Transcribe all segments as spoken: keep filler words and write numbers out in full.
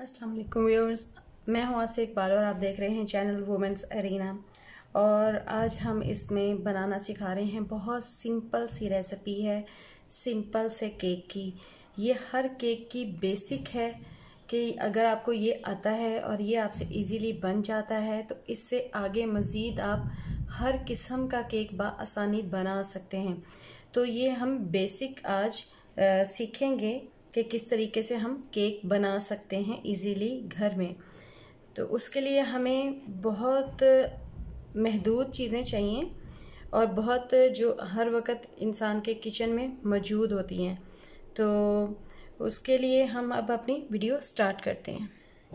अस्सलाम वालेकुम व्यूअर्स, मैं हूँ आसिफ इकबाल और आप देख रहे हैं चैनल वुमेंस अरीना। और आज हम इसमें बनाना सिखा रहे हैं, बहुत सिंपल सी रेसिपी है, सिंपल से केक की। ये हर केक की बेसिक है कि अगर आपको ये आता है और ये आपसे इजीली बन जाता है तो इससे आगे मज़ीद आप हर किस्म का केक बआसानी बना सकते हैं। तो ये हम बेसिक आज आ, सीखेंगे कि किस तरीके से हम केक बना सकते हैं इजीली घर में। तो उसके लिए हमें बहुत महदूद चीज़ें चाहिए और बहुत जो हर वक्त इंसान के किचन में मौजूद होती हैं। तो उसके लिए हम अब अपनी वीडियो स्टार्ट करते हैं।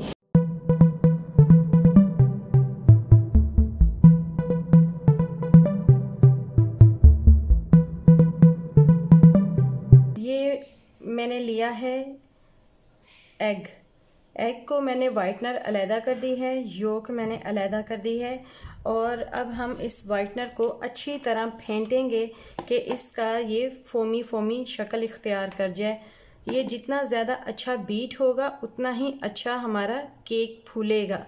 ये मैंने लिया है एग एग को मैंने वाइटनर अलहदा कर दी है, योक मैंने अलहदा कर दी है। और अब हम इस वाइटनर को अच्छी तरह फेंटेंगे कि इसका ये फोमी फोमी शक्ल इख्तियार कर जाए। ये जितना ज़्यादा अच्छा बीट होगा उतना ही अच्छा हमारा केक फूलेगा।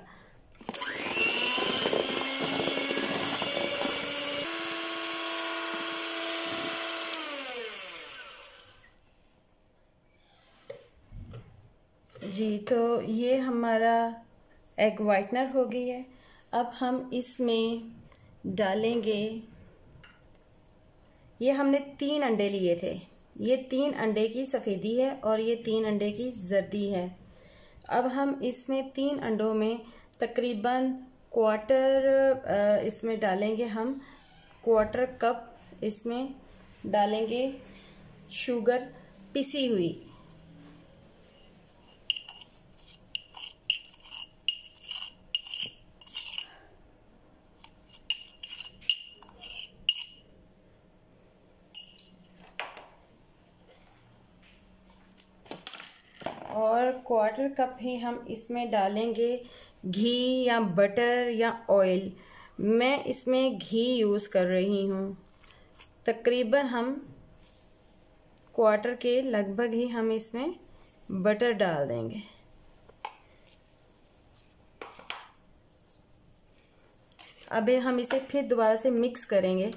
जी, तो ये हमारा एग वाइटनर हो गई है। अब हम इसमें डालेंगे, ये हमने तीन अंडे लिए थे, ये तीन अंडे की सफ़ेदी है और ये तीन अंडे की जर्दी है। अब हम इसमें तीन अंडों में तकरीबन क्वार्टर इसमें डालेंगे, हम क्वार्टर कप इसमें डालेंगे शुगर पिसी हुई। और क्वार्टर कप ही हम इसमें डालेंगे घी या बटर या ऑयल। मैं इसमें घी यूज़ कर रही हूँ। तकरीबन हम क्वार्टर के लगभग ही हम इसमें बटर डाल देंगे। अब हम इसे फिर दोबारा से मिक्स करेंगे।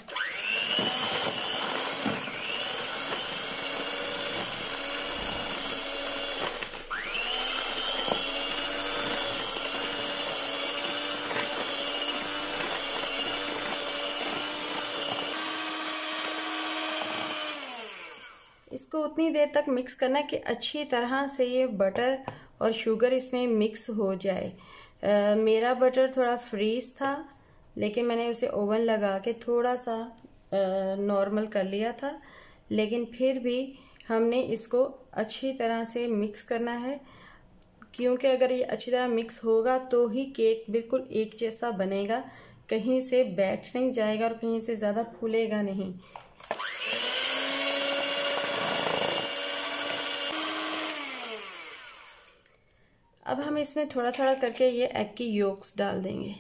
इसको उतनी देर तक मिक्स करना कि अच्छी तरह से ये बटर और शुगर इसमें मिक्स हो जाए। आ, मेरा बटर थोड़ा फ्रीज था, लेकिन मैंने उसे ओवन लगा के थोड़ा सा नॉर्मल कर लिया था। लेकिन फिर भी हमने इसको अच्छी तरह से मिक्स करना है, क्योंकि अगर ये अच्छी तरह मिक्स होगा तो ही केक बिल्कुल एक जैसा बनेगा, कहीं से बैठ नहीं जाएगा और कहीं से ज़्यादा फूलेगा नहीं। अब हम इसमें थोड़ा थोड़ा करके ये एग की योक्स डाल देंगे।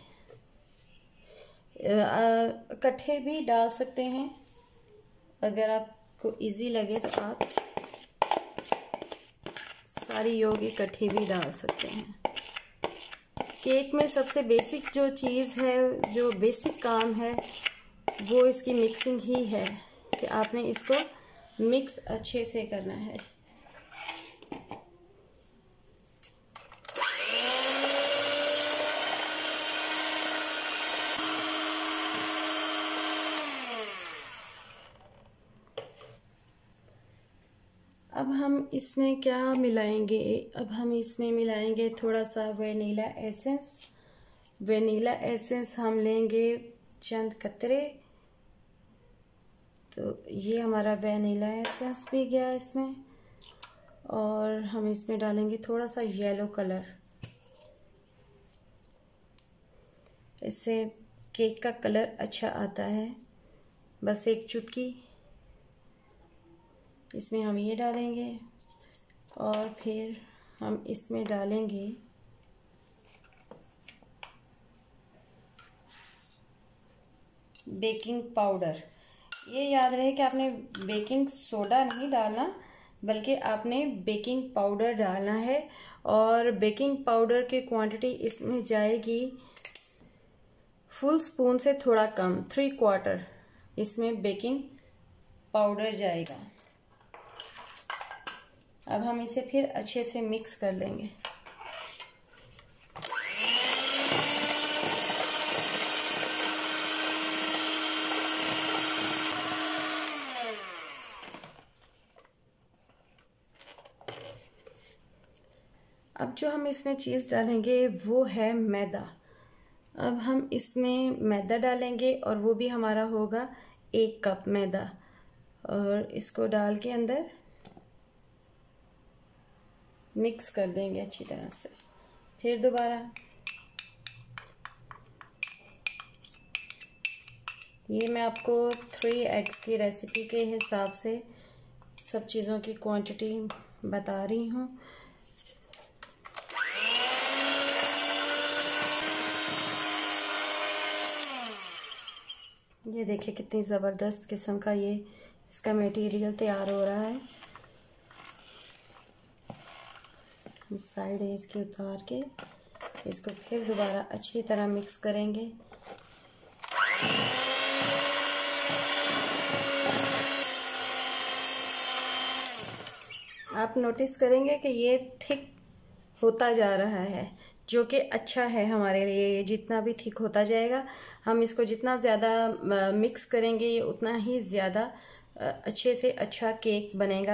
इकट्ठे भी डाल सकते हैं, अगर आपको इजी लगे तो आप सारी योग इकट्ठी भी डाल सकते हैं। केक में सबसे बेसिक जो चीज़ है, जो बेसिक काम है, वो इसकी मिक्सिंग ही है कि आपने इसको मिक्स अच्छे से करना है। अब हम इसमें क्या मिलाएंगे? अब हम इसमें मिलाएंगे थोड़ा सा वेनिला एसेंस। वेनिला एसेंस हम लेंगे चंद कतरे। तो ये हमारा वेनिला एसेंस भी गया इसमें। और हम इसमें डालेंगे थोड़ा सा येलो कलर, इससे केक का कलर अच्छा आता है। बस एक चुटकी इसमें हम ये डालेंगे और फिर हम इसमें डालेंगे बेकिंग पाउडर। ये याद रहे कि आपने बेकिंग सोडा नहीं डालना, बल्कि आपने बेकिंग पाउडर डालना है। और बेकिंग पाउडर की क्वांटिटी इसमें जाएगी फुल स्पून से थोड़ा कम, थ्री क्वार्टर इसमें बेकिंग पाउडर जाएगा। अब हम इसे फिर अच्छे से मिक्स कर लेंगे। अब जो हम इसमें चीज़ डालेंगे वो है मैदा। अब हम इसमें मैदा डालेंगे और वो भी हमारा होगा एक कप मैदा। और इसको डाल के अंदर मिक्स कर देंगे अच्छी तरह से। फिर दोबारा ये मैं आपको थ्री एग्स की रेसिपी के हिसाब से सब चीज़ों की क्वांटिटी बता रही हूँ। ये देखिए कितनी ज़बरदस्त किस्म का ये इसका मटेरियल तैयार हो रहा है। हम साइड है इसकी उतार के इसको फिर दोबारा अच्छी तरह मिक्स करेंगे। आप नोटिस करेंगे कि ये थिक होता जा रहा है, जो कि अच्छा है हमारे लिए। ये जितना भी थिक होता जाएगा, हम इसको जितना ज़्यादा मिक्स करेंगे ये उतना ही ज़्यादा अच्छे से अच्छा केक बनेगा।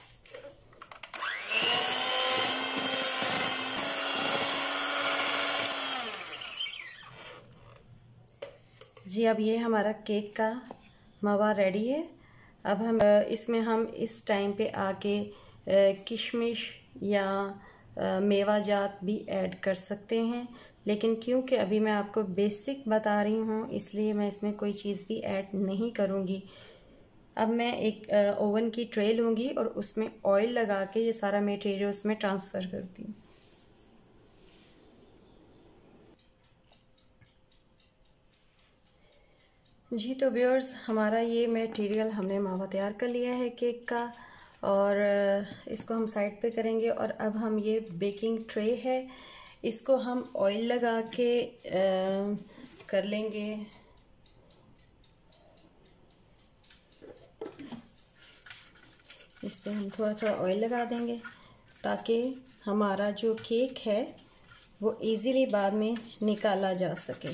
जी अब ये हमारा केक का मावा रेडी है। अब हम इसमें हम इस टाइम पे आके किशमिश या मेवा जात भी ऐड कर सकते हैं, लेकिन क्योंकि अभी मैं आपको बेसिक बता रही हूँ इसलिए मैं इसमें कोई चीज़ भी ऐड नहीं करूँगी। अब मैं एक ओवन की ट्रे लूँगी और उसमें ऑयल लगा के ये सारा मटेरियल उसमें ट्रांसफ़र करती हूँ। जी तो व्यूअर्स, हमारा ये मटेरियल हमने मावा तैयार कर लिया है केक का, और इसको हम साइड पे करेंगे। और अब हम ये बेकिंग ट्रे है इसको हम ऑयल लगा के आ, कर लेंगे। इस पे हम थोड़ा थोड़ा ऑयल लगा देंगे ताकि हमारा जो केक है वो इजीली बाद में निकाला जा सके।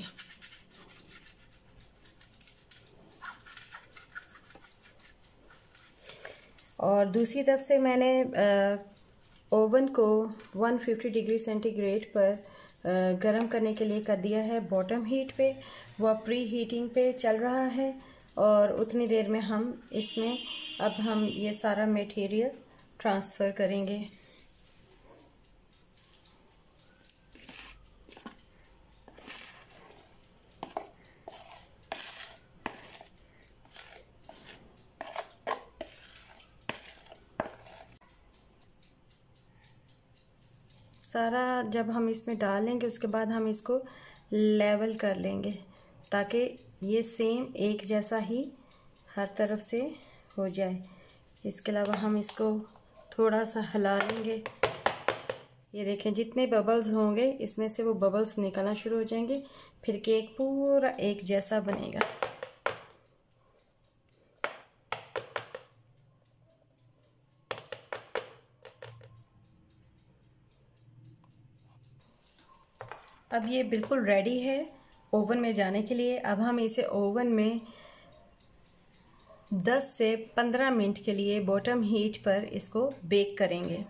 और दूसरी तरफ से मैंने ओवन को एक सौ पचास डिग्री सेंटीग्रेड पर गरम करने के लिए कर दिया है बॉटम हीट पे। वह प्री हीटिंग पे चल रहा है और उतनी देर में हम इसमें अब हम ये सारा मटेरियल ट्रांसफ़र करेंगे। सारा जब हम इसमें डालेंगे उसके बाद हम इसको लेवल कर लेंगे ताकि ये सेम एक जैसा ही हर तरफ से हो जाए। इसके अलावा हम इसको थोड़ा सा हिला लेंगे। ये देखें जितने बबल्स होंगे इसमें से वो बबल्स निकलना शुरू हो जाएंगे, फिर केक पूरा एक जैसा बनेगा। अब ये बिल्कुल रेडी है ओवन में जाने के लिए। अब हम इसे ओवन में दस से पंद्रह मिनट के लिए बॉटम हीट पर इसको बेक करेंगे।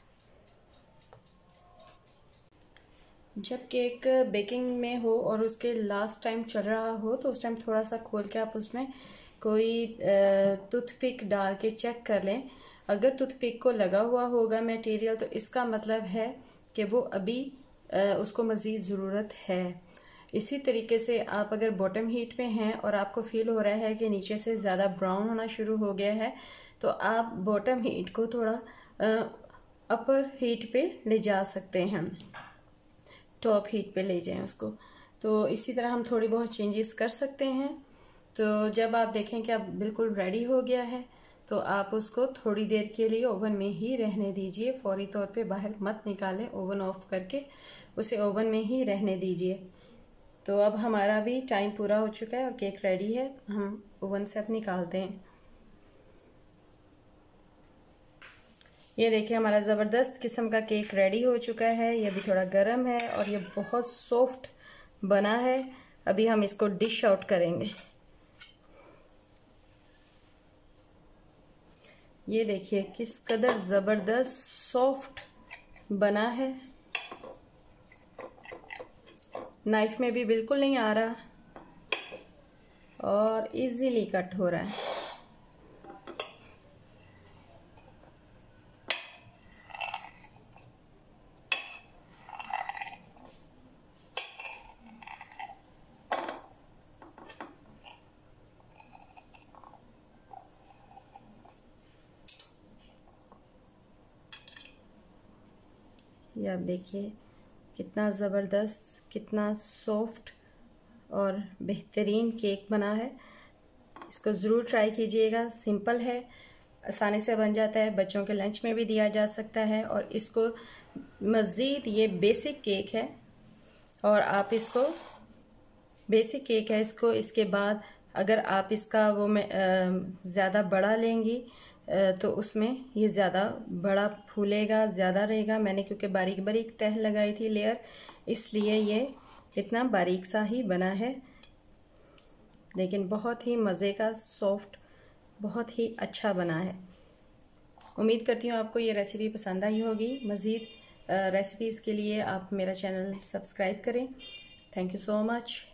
जब केक बेकिंग में हो और उसके लास्ट टाइम चल रहा हो तो उस टाइम थोड़ा सा खोल के आप उसमें कोई टूथपिक डाल के चेक कर लें। अगर टूथपिक को लगा हुआ होगा मटेरियल तो इसका मतलब है कि वो अभी उसको मज़ीद ज़रूरत है। इसी तरीके से आप अगर बॉटम हीट पे हैं और आपको फील हो रहा है कि नीचे से ज़्यादा ब्राउन होना शुरू हो गया है तो आप बॉटम हीट को थोड़ा अपर हीट पे ले जा सकते हैं, टॉप हीट पे ले जाएं उसको। तो इसी तरह हम थोड़ी बहुत चेंजेस कर सकते हैं। तो जब आप देखें कि अब बिल्कुल रेडी हो गया है तो आप उसको थोड़ी देर के लिए ओवन में ही रहने दीजिए, फौरी तौर पे बाहर मत निकालें, ओवन ऑफ करके उसे ओवन में ही रहने दीजिए। तो अब हमारा भी टाइम पूरा हो चुका है और केक रेडी है, हम ओवन से अब निकालते हैं। ये देखिए हमारा ज़बरदस्त किस्म का केक रेडी हो चुका है। ये भी थोड़ा गर्म है और ये बहुत सॉफ्ट बना है। अभी हम इसको डिश आउट करेंगे। ये देखिए किस कदर ज़बरदस्त सॉफ्ट बना है, नाइफ में भी बिल्कुल नहीं आ रहा और इजीली कट हो रहा है। ये आप देखिए कितना ज़बरदस्त, कितना सॉफ्ट और बेहतरीन केक बना है। इसको ज़रूर ट्राई कीजिएगा। सिंपल है, आसानी से बन जाता है, बच्चों के लंच में भी दिया जा सकता है। और इसको मज़ीद, ये बेसिक केक है और आप इसको, बेसिक केक है, इसको इसके बाद अगर आप इसका वो में ज़्यादा बड़ा लेंगी तो उसमें ये ज़्यादा बड़ा फूलेगा, ज़्यादा रहेगा। मैंने क्योंकि बारीक बारीक तह लगाई थी लेयर, इसलिए ये इतना बारीक सा ही बना है, लेकिन बहुत ही मज़े का, सॉफ्ट, बहुत ही अच्छा बना है। उम्मीद करती हूँ आपको ये रेसिपी पसंद आई होगी। मज़ीद रेसिपीज़ के लिए आप मेरा चैनल सब्सक्राइब करें। Thank you so much.